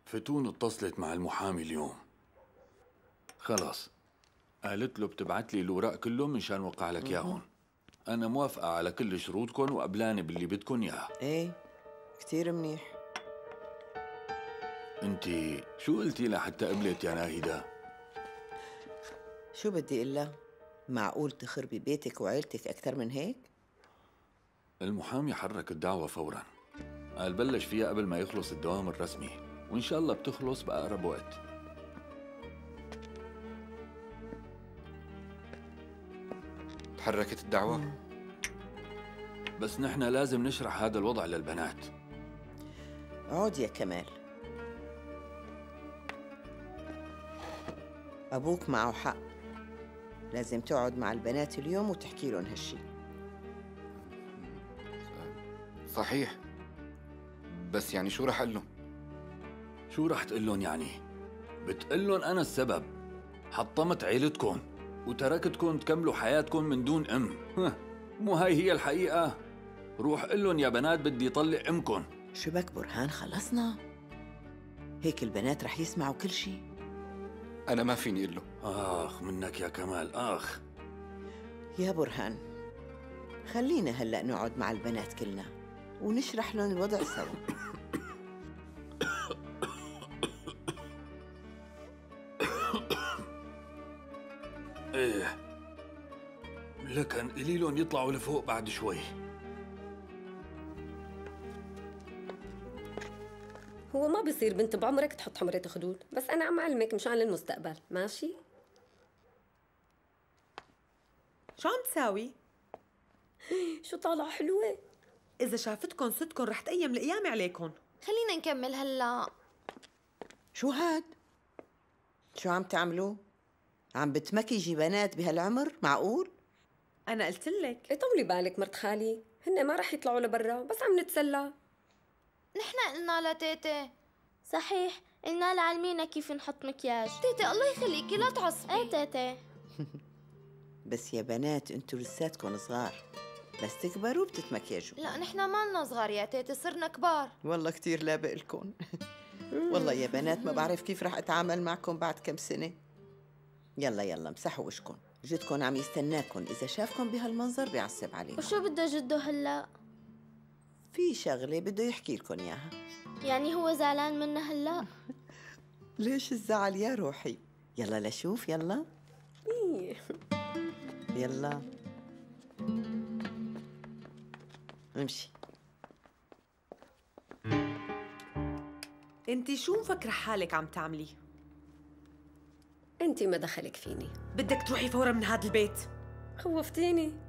فتون اتصلت مع المحامي اليوم. خلاص قالت له بتبعت لي الأوراق كلهم مشان وقع لك ياهن. أنا موافقة على كل شروطكم وقبلانة باللي بدكم إياه. ايه كتير منيح. انتي شو قلتي لحتى قبلت يا ناهدة؟ شو بدي إلا؟ معقول تخربي بيتك وعيلتك أكثر من هيك؟ المحامي حرك الدعوة فوراً، قال بلش فيها قبل ما يخلص الدوام الرسمي، وإن شاء الله بتخلص بأقرب وقت. تحركت الدعوة؟ بس نحن لازم نشرح هذا الوضع للبنات. عود يا كمال، أبوك معه حق، لازم تقعد مع البنات اليوم وتحكي لهم هالشي. صحيح، بس يعني شو رح أقول شو رح تقول لهم يعني؟ بتقول لهم أنا السبب، حطمت عيلتكم وتركتكم تكملوا حياتكم من دون أم. مو هاي هي الحقيقة؟ روح قل لهم يا بنات بدي طلع أمكم. شو بك برهان، خلصنا هيك البنات رح يسمعوا كل شي. أنا ما فيني أقول له. آخ منك يا كمال، آخ. يا برهان خلينا هلأ نقعد مع البنات كلنا ونشرح لهم الوضع سوا. ايه لكن قلي لهم يطلعوا لفوق بعد شوي. هو ما بصير بنت بعمرك تحط حمرة خدود، بس أنا عم أعلمك مشان المستقبل، ماشي؟ شو عم تساوي؟ شو طالعة حلوة؟ إذا شافتكن ستكن رح تقيم القيامة عليكن. خلينا نكمل هلا. شو هاد؟ شو عم تعملوا؟ عم بتمكيجي بنات بهالعمر؟ معقول؟ أنا قلت لك. إيه طولي بالك مرت خالي، هن ما رح يطلعوا لبرا، بس عم نتسلى. نحن قلنا لتيتي. صحيح، قلنا لعلمينا كيف نحط مكياج. تيتي الله يخليكي لا تعصبي. ايه تيتي. بس يا بنات انتوا لساتكم صغار، بس تكبروا بتتمكيجوا. لا نحن ما لنا صغار يا تيتي، صرنا كبار. والله كتير لابق لكم. والله يا بنات ما بعرف كيف رح اتعامل معكم بعد كم سنة. يلا يلا مسحوا وشكم، جدكم عم يستناكم، إذا شافكم بهالمنظر بيعصب عليكم. وشو بده جده هلا؟ في شغلة بده يحكي لكم إياها. يعني هو زعلان منا هلا؟ ليش الزعل يا روحي؟ يلا لشوف يلا. يلا امشي. انتي شو مفكرة حالك عم تعملي؟ أنتِ ما دخلك فيني. بدك تروحي فورا من هذا البيت. خوفتيني.